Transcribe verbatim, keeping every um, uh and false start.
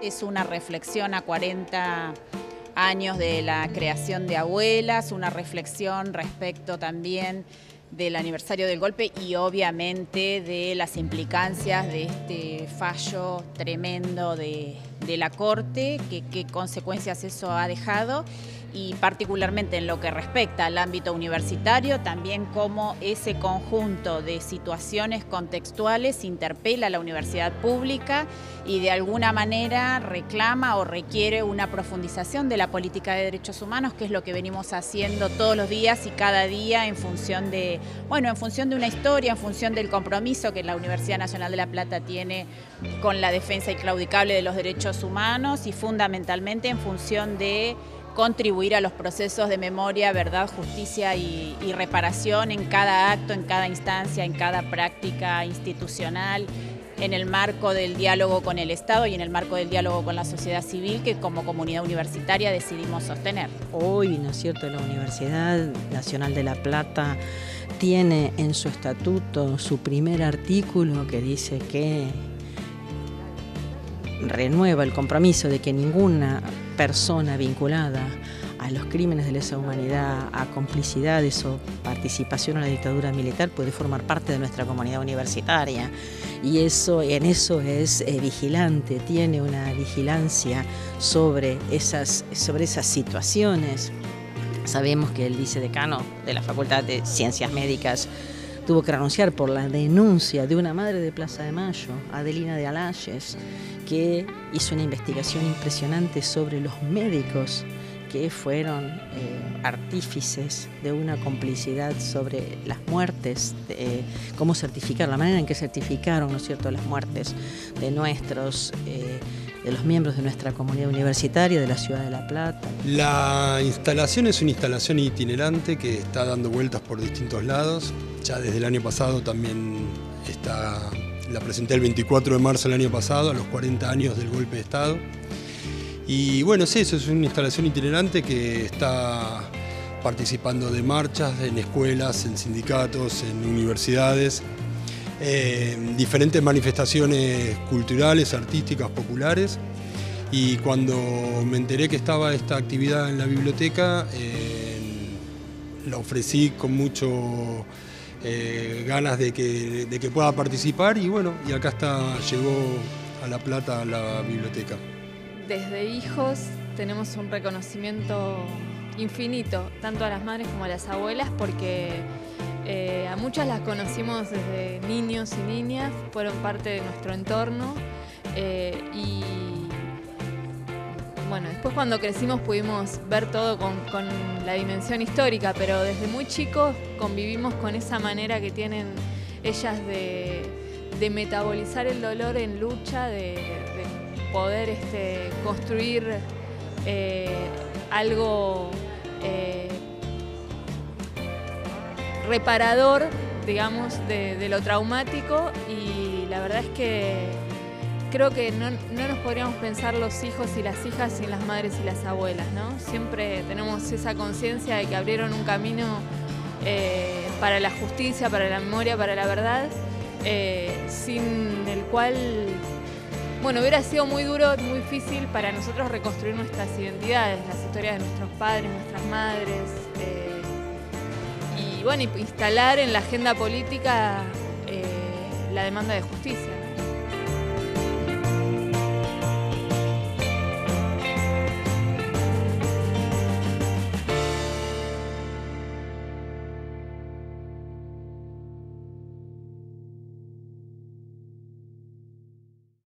Es una reflexión a cuarenta años de la creación de Abuelas, una reflexión respecto también del aniversario del golpe y obviamente de las implicancias de este fallo tremendo de, de la Corte, que, qué consecuencias eso ha dejado, y particularmente en lo que respecta al ámbito universitario, también cómo ese conjunto de situaciones contextuales interpela a la universidad pública y de alguna manera reclama o requiere una profundización de la política de derechos humanos, que es lo que venimos haciendo todos los días y cada día en función de, bueno, en función de una historia, en función del compromiso que la Universidad Nacional de La Plata tiene con la defensa inclaudicable de los derechos humanos y fundamentalmente en función de contribuir a los procesos de memoria, verdad, justicia y, y reparación en cada acto, en cada instancia, en cada práctica institucional, en el marco del diálogo con el Estado y en el marco del diálogo con la sociedad civil que como comunidad universitaria decidimos sostener. Hoy, ¿no es cierto?, la Universidad Nacional de La Plata tiene en su estatuto su primer artículo que dice que renueva el compromiso de que ninguna persona vinculada a los crímenes de lesa humanidad, a complicidades o participación en la dictadura militar puede formar parte de nuestra comunidad universitaria. Y eso, en eso es eh, vigilante, tiene una vigilancia sobre esas, sobre esas situaciones. Sabemos que el vicedecano de la Facultad de Ciencias Médicas tuvo que renunciar por la denuncia de una madre de Plaza de Mayo, Adelina de Alayes, que hizo una investigación impresionante sobre los médicos que fueron eh, artífices de una complicidad sobre las muertes, de, eh, cómo certificar, la manera en que certificaron, ¿no es cierto?, las muertes de nuestros, eh, de los miembros de nuestra comunidad universitaria de la ciudad de La Plata. La instalación es una instalación itinerante que está dando vueltas por distintos lados. Ya desde el año pasado también está, la presenté el veinticuatro de marzo del año pasado, a los cuarenta años del golpe de Estado. Y bueno, es eso, es una instalación itinerante que está participando de marchas en escuelas, en sindicatos, en universidades, eh, diferentes manifestaciones culturales, artísticas, populares. Y cuando me enteré que estaba esta actividad en la biblioteca, eh, la ofrecí con mucho eh, ganas de que, de que pueda participar y bueno, y acá está, llegó a La Plata a la biblioteca. Desde hijos tenemos un reconocimiento infinito, tanto a las madres como a las abuelas, porque eh, a muchas las conocimos desde niños y niñas, fueron parte de nuestro entorno eh, y bueno, después cuando crecimos pudimos ver todo con, con la dimensión histórica, pero desde muy chicos convivimos con esa manera que tienen ellas de, de metabolizar el dolor en lucha, de, de poder este, construir eh, algo eh, reparador, digamos, de, de lo traumático, y la verdad es que creo que no, no nos podríamos pensar los hijos y las hijas sin las madres y las abuelas, ¿no? Siempre tenemos esa conciencia de que abrieron un camino eh, para la justicia, para la memoria, para la verdad, eh, sin el cual, bueno, hubiera sido muy duro, muy difícil para nosotros reconstruir nuestras identidades, las historias de nuestros padres, nuestras madres, eh, y bueno, instalar en la agenda política eh, la demanda de justicia.